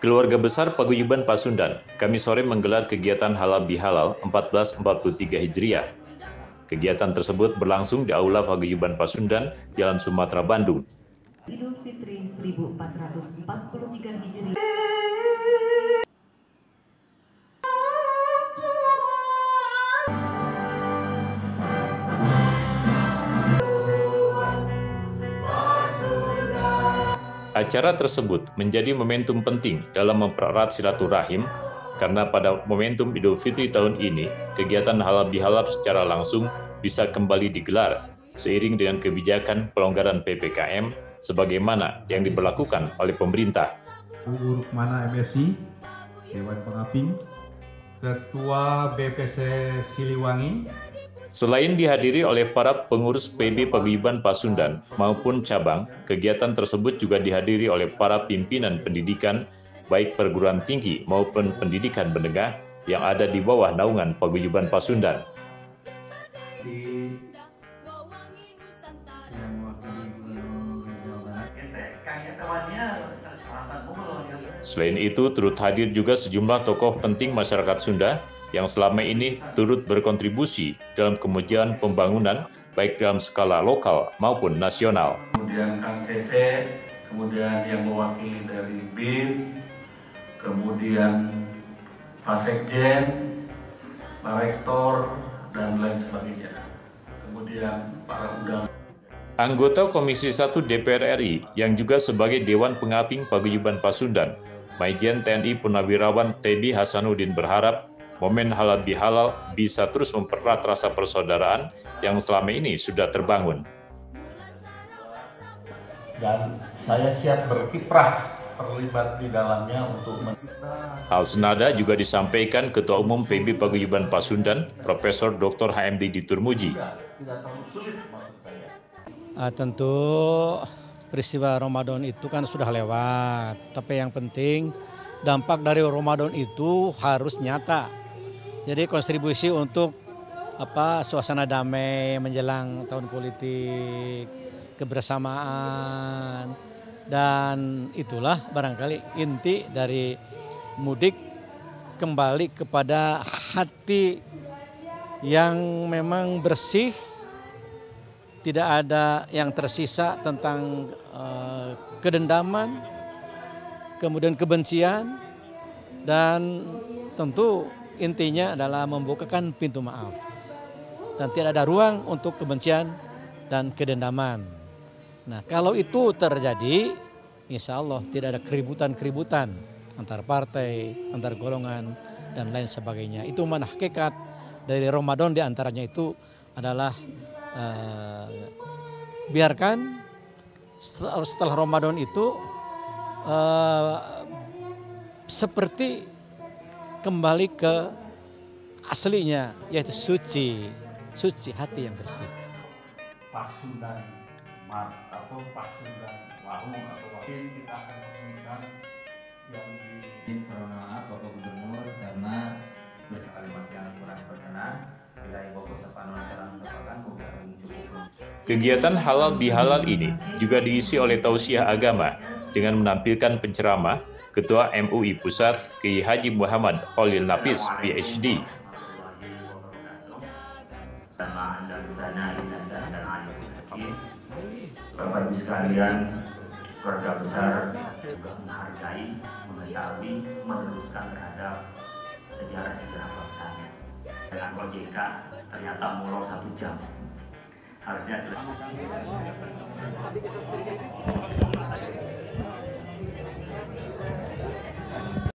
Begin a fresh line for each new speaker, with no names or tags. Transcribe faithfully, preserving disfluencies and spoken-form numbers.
Keluarga besar Paguyuban Pasundan, Kamis sore menggelar kegiatan Halal Bihalal seribu empat ratus empat puluh tiga Hijriah. Kegiatan tersebut berlangsung di Aula Paguyuban Pasundan, Jalan Sumatera, Bandung.
Idul Fitri seribu empat ratus empat puluh tiga Hijriah.
Acara tersebut menjadi momentum penting dalam mempererat silaturahim karena pada momentum Idul Fitri tahun ini, kegiatan halal bihalal secara langsung bisa kembali digelar seiring dengan kebijakan pelonggaran P P K M sebagaimana yang diberlakukan oleh pemerintah.
Bu Rukmana M Si, Dewan Pengaping, Ketua B P C Siliwangi.
Selain dihadiri oleh para pengurus P B Paguyuban Pasundan maupun cabang, kegiatan tersebut juga dihadiri oleh para pimpinan pendidikan, baik perguruan tinggi maupun pendidikan menengah yang ada di bawah naungan Paguyuban Pasundan. Selain itu, turut hadir juga sejumlah tokoh penting masyarakat Sunda yang selama ini turut berkontribusi dalam kemajuan pembangunan baik dalam skala lokal maupun nasional.
Kemudian Kang Cece, kemudian yang mewakili dari B I N, kemudian Pak Sekjen, Pak Rektor, dan lain sebagainya. Kemudian para undangan.
Anggota Komisi satu D P R R I yang juga sebagai Dewan Pengaping Paguyuban Pasundan, Majen T N I Purnawirawan Teddy Hasanuddin berharap momen halal bihalal bisa terus mempererat rasa persaudaraan yang selama ini sudah terbangun.
Dan saya siap berkiprah terlibat di dalamnya untuk mencintai.
Hal senada juga disampaikan Ketua Umum P B Paguyuban Pasundan, Profesor Doktor H M D Diturmuji.
Tidak terlalu sulit maksud saya.
Uh, tentu peristiwa Ramadan itu kan sudah lewat, tapi yang penting dampak dari Ramadan itu harus nyata. Jadi kontribusi untuk apa suasana damai menjelang tahun politik, kebersamaan, dan itulah barangkali inti dari mudik, kembali kepada hati yang memang bersih, tidak ada yang tersisa tentang uh, kedendaman, kemudian kebencian, dan tentu intinya adalah membukakan pintu maaf. Dan tidak ada ruang untuk kebencian dan kedendaman. Nah, kalau itu terjadi, insya Allah tidak ada keributan-keributan antar partai, antar golongan, dan lain sebagainya. Itu mana hakikat dari Ramadan, diantaranya itu adalah uh, biarkan setelah, setelah Ramadan itu uh, seperti kembali ke aslinya, yaitu suci, suci hati yang bersih.
Pasundan Mart atau Pasundan Wahung atau Wahung kita akan resmikan yang di
Maaf Bapak Gubernur karena bersama kalimat yang kurang berkenan bila Ibu Kota Panuaran merupakan bukan cukup.
Kegiatan halal bihalal ini juga diisi oleh tausiah agama dengan menampilkan penceramah Ketua M U I Pusat Kiai Haji Muhammad Khalil Nafis P H D.
Bapak Ibu sekalian, keluarga besar juga menghargai, mengetahui, meneruskan terhadap sejarah-sejarah bangsanya. Dengan O J K ternyata mulai satu jam. Harusnya